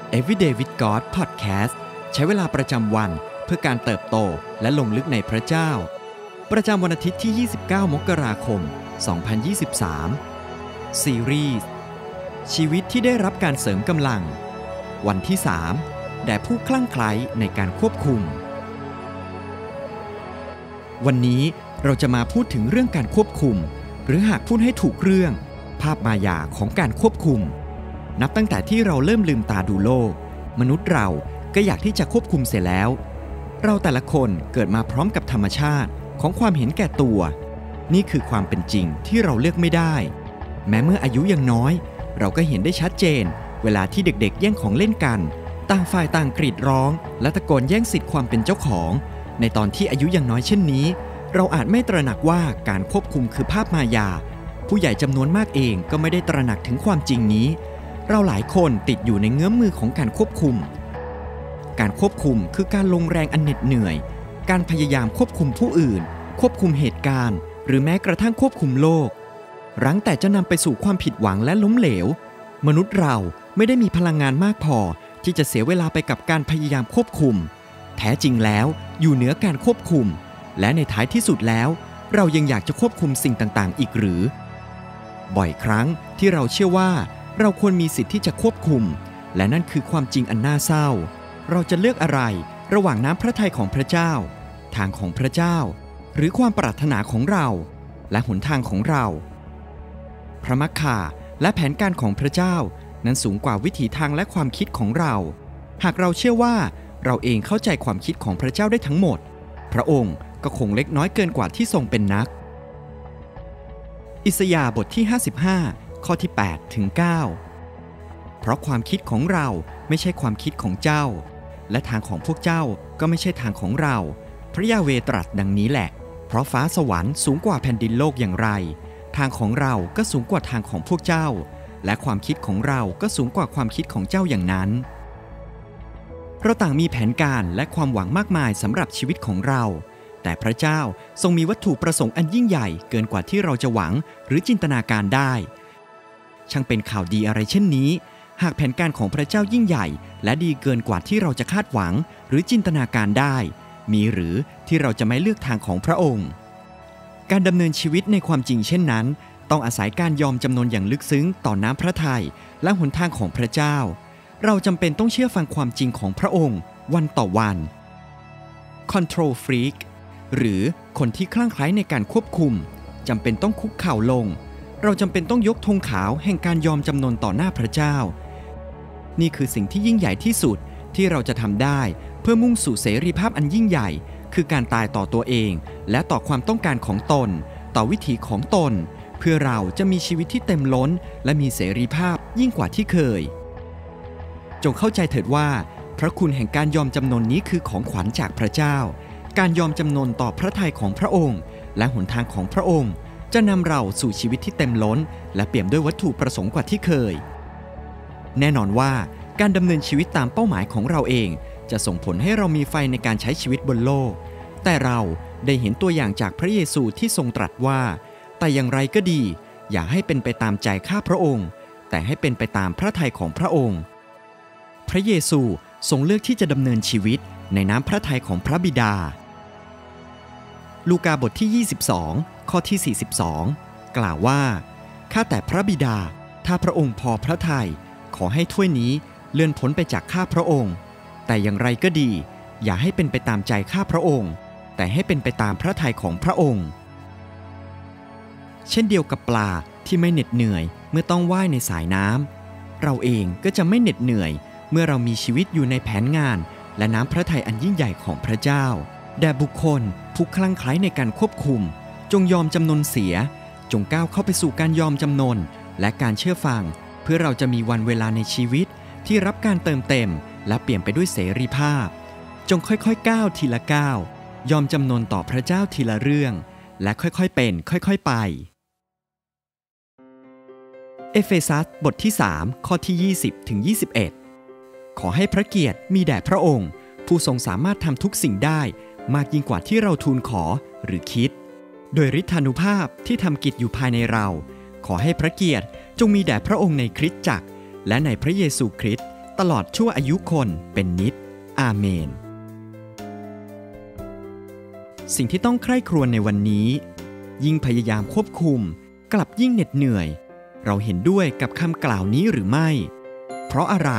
Everyday with God Podcast ใช้เวลาประจำวันเพื่อการเติบโตและลงลึกในพระเจ้าประจำวันอาทิตย์ที่29มกราคม2023ซีรีส์ชีวิตที่ได้รับการเสริมกำลังวันที่3แด่ผู้คลั่งไคล้ในการควบคุมวันนี้เราจะมาพูดถึงเรื่องการควบคุมหรือหากพูดให้ถูกเรื่องภาพมายาของการควบคุมนับตั้งแต่ที่เราเริ่มลืมตาดูโลกมนุษย์เราก็อยากที่จะควบคุมเสียแล้วเราแต่ละคนเกิดมาพร้อมกับธรรมชาติของความเห็นแก่ตัวนี่คือความเป็นจริงที่เราเลือกไม่ได้แม้เมื่ออายุยังน้อยเราก็เห็นได้ชัดเจนเวลาที่เด็กๆแย่งของเล่นกันต่างฝ่ายต่างกรีดร้องและตะโกนแย่งสิทธิ์ความเป็นเจ้าของในตอนที่อายุยังน้อยเช่นนี้เราอาจไม่ตระหนักว่าการควบคุมคือภาพมายาผู้ใหญ่จำนวนมากเองก็ไม่ได้ตระหนักถึงความจริงนี้เราหลายคนติดอยู่ในเงื้อมมือของการควบคุมการควบคุมคือการลงแรงอันเหน็ดเหนื่อยการพยายามควบคุมผู้อื่นควบคุมเหตุการณ์หรือแม้กระทั่งควบคุมโลกรั้งแต่จะนำไปสู่ความผิดหวังและล้มเหลวมนุษย์เราไม่ได้มีพลังงานมากพอที่จะเสียเวลาไปกับการพยายามควบคุมแท้จริงแล้วอยู่เหนือการควบคุมและในท้ายที่สุดแล้วเรายังอยากจะควบคุมสิ่งต่างๆอีกหรือบ่อยครั้งที่เราเชื่อว่าเราควรมีสิทธิ์ที่จะควบคุมและนั่นคือความจริงอันน่าเศร้าเราจะเลือกอะไรระหว่างน้ำพระทัยของพระเจ้าทางของพระเจ้าหรือความปรารถนาของเราและหนทางของเราพระมัคค่าและแผนการของพระเจ้านั้นสูงกว่าวิถีทางและความคิดของเราหากเราเชื่อว่าเราเองเข้าใจความคิดของพระเจ้าได้ทั้งหมดพระองค์ก็คงเล็กน้อยเกินกว่าที่ทรงเป็นนักอิสยาห์บทที่55ข้อที่8ถึง9เพราะความคิดของเราไม่ใช่ความคิดของเจ้าและทางของพวกเจ้าก็ไม่ใช่ทางของเราพระยาเวห์ตรัสดังนี้แหละเพราะฟ้าสวรรค์สูงกว่าแผ่นดินโลกอย่างไรทางของเราก็สูงกว่าทางของพวกเจ้าและความคิดของเราก็สูงกว่าความคิดของเจ้าอย่างนั้นเราต่างมีแผนการและความหวังมากมายสำหรับชีวิตของเราแต่พระเจ้าทรงมีวัตถุประสงค์อันยิ่งใหญ่เกินกว่าที่เราจะหวังหรือจินตนาการได้ช่างเป็นข่าวดีอะไรเช่นนี้หากแผนการของพระเจ้ายิ่งใหญ่และดีเกินกว่าที่เราจะคาดหวังหรือจินตนาการได้มีหรือที่เราจะไม่เลือกทางของพระองค์การดำเนินชีวิตในความจริงเช่นนั้นต้องอาศัยการยอมจำนนอย่างลึกซึ้งต่อน้ำพระทัยและหนทางของพระเจ้าเราจำเป็นต้องเชื่อฟังความจริงของพระองค์วันต่อวัน Control Freak หรือคนที่คลั่งไคล้ในการควบคุมจำเป็นต้องคุกเข่าลงเราจำเป็นต้องยกธงขาวแห่งการยอมจำนนต่อหน้าพระเจ้านี่คือสิ่งที่ยิ่งใหญ่ที่สุดที่เราจะทำได้เพื่อมุ่งสู่เสรีภาพอันยิ่งใหญ่คือการตายต่อตัวเองและต่อความต้องการของตนต่อวิถีของตนเพื่อเราจะมีชีวิตที่เต็มล้นและมีเสรีภาพยิ่งกว่าที่เคยจงเข้าใจเถิดว่าพระคุณแห่งการยอมจำนนนี้คือของขวัญจากพระเจ้าการยอมจำนนต่อพระทัยของพระองค์และหนทางของพระองค์จะนำเราสู่ชีวิตที่เต็มล้นและเปี่ยมด้วยวัตถุประสงค์กว่าที่เคยแน่นอนว่าการดำเนินชีวิตตามเป้าหมายของเราเองจะส่งผลให้เรามีไฟในการใช้ชีวิตบนโลกแต่เราได้เห็นตัวอย่างจากพระเยซูที่ทรงตรัสว่าแต่อย่างไรก็ดีอย่าให้เป็นไปตามใจข้าพระองค์แต่ให้เป็นไปตามพระทัยของพระองค์พระเยซูทรงเลือกที่จะดำเนินชีวิตในน้ำพระทัยของพระบิดาลูกาบทที่22ข้อที่42กล่าวว่าข้าแต่พระบิดาถ้าพระองค์พอพระทัยขอให้ถ้วยนี้เลื่อนพ้นไปจากข้าพระองค์แต่อย่างไรก็ดีอย่าให้เป็นไปตามใจข้าพระองค์แต่ให้เป็นไปตามพระทัยของพระองค์เช่นเดียวกับปลาที่ไม่เหน็ดเหนื่อยเมื่อต้องว่ายในสายน้ำเราเองก็จะไม่เหน็ดเหนื่อยเมื่อเรามีชีวิตอยู่ในแผนงานและน้ำพระทัยอันยิ่งใหญ่ของพระเจ้าแด่บุคคลผู้คลั่งไคล้ในการควบคุมจงยอมจำนนเสียจงก้าวเข้าไปสู่การยอมจำนนและการเชื่อฟังเพื่อเราจะมีวันเวลาในชีวิตที่รับการเติมเต็มและเปลี่ยนไปด้วยเสรีภาพจงค่อยๆก้าวทีละก้าวยอมจำนนต่อพระเจ้าทีละเรื่องและค่อยๆเป็นค่อยๆไปเอเฟซัสบทที่3ข้อที่20ถึง21ขอให้พระเกียรติมีแด่พระองค์ผู้ทรงสามารถทำทุกสิ่งได้มากยิ่งกว่าที่เราทูลขอหรือคิดโดยฤทธานุภาพที่ทำกิจอยู่ภายในเราขอให้พระเกียรติจงมีแด่พระองค์ในคริสตจักรและในพระเยซูคริสต์ตลอดชั่วอายุคนเป็นนิจอาเมนสิ่งที่ต้องใคร่ครวญในวันนี้ยิ่งพยายามควบคุมกลับยิ่งเหน็ดเหนื่อยเราเห็นด้วยกับคำกล่าวนี้หรือไม่เพราะอะไร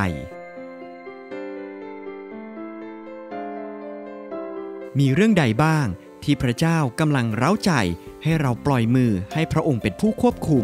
มีเรื่องใดบ้างที่พระเจ้ากำลังเร้าใจให้เราปล่อยมือให้พระองค์เป็นผู้ควบคุม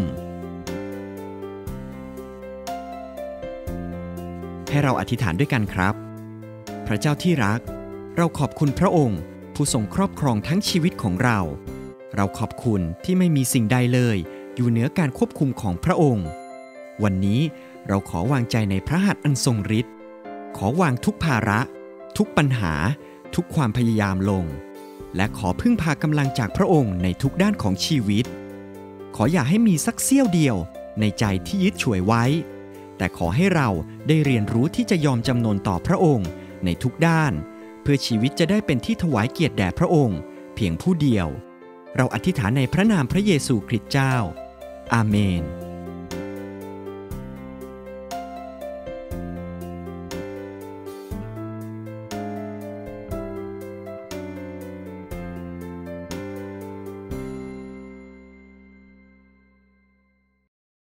ให้เราอธิษฐานด้วยกันครับพระเจ้าที่รักเราขอบคุณพระองค์ผู้ทรงครอบครองทั้งชีวิตของเราขอบคุณที่ไม่มีสิ่งใดเลยอยู่เหนือการควบคุมของพระองค์วันนี้เราขอวางใจในพระหัตถ์อันทรงฤทธิ์ขอวางทุกภาระทุกปัญหาทุกความพยายามลงและขอพึ่งพากำลังจากพระองค์ในทุกด้านของชีวิตขออย่าให้มีสักเสี้ยวเดียวในใจที่ยึดฉวยไว้แต่ขอให้เราได้เรียนรู้ที่จะยอมจำนนต่อพระองค์ในทุกด้านเพื่อชีวิตจะได้เป็นที่ถวายเกียรติแด่พระองค์เพียงผู้เดียวเราอธิษฐานในพระนามพระเยซูคริสต์เจ้าอาเมน